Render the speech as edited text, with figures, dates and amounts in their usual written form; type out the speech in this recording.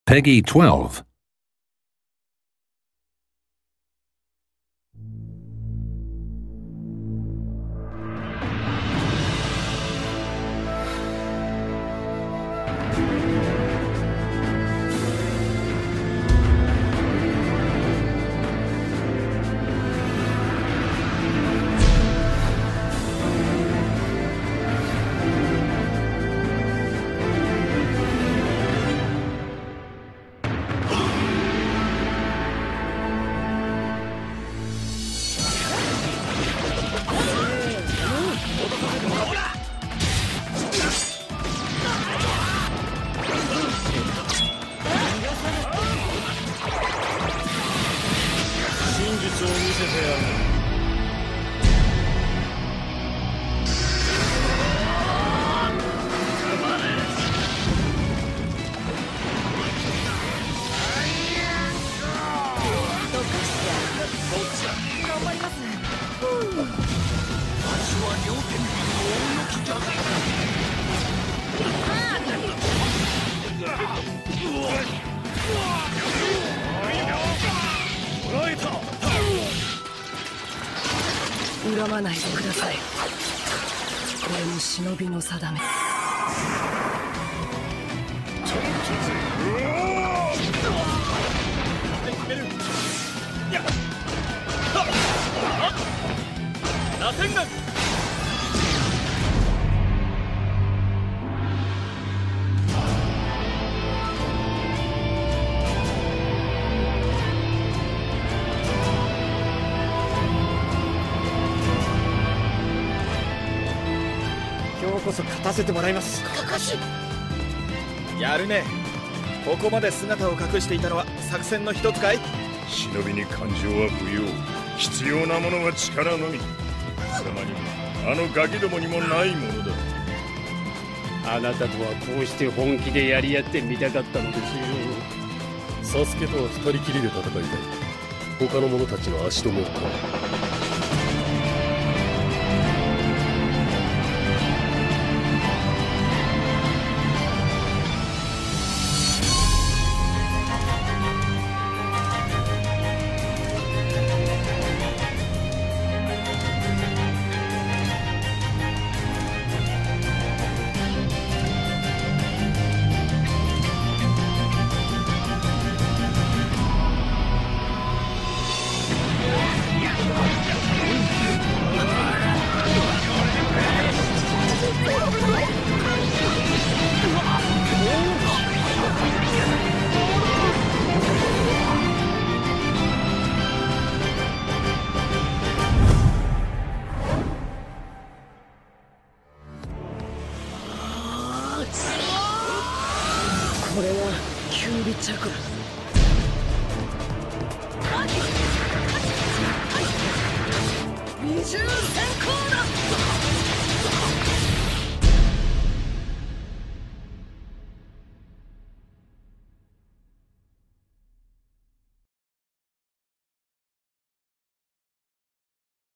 Peggy 12. 恨まないでください。これも忍びの定め。 螺旋丸。 今日こそ勝たせてもらいます。 かかしやるね。ここまで姿を隠していたのは作戦の一つかい？ 忍びに感情は不要。必要なものは力のみ。貴様にもあのガキどもにもないものだ。 あなたとはこうして本気でやり合ってみたかったのですよ。 サスケとは二人きりで戦いたい。他の者たちの足止めをか。 これはキュウリチャクラ。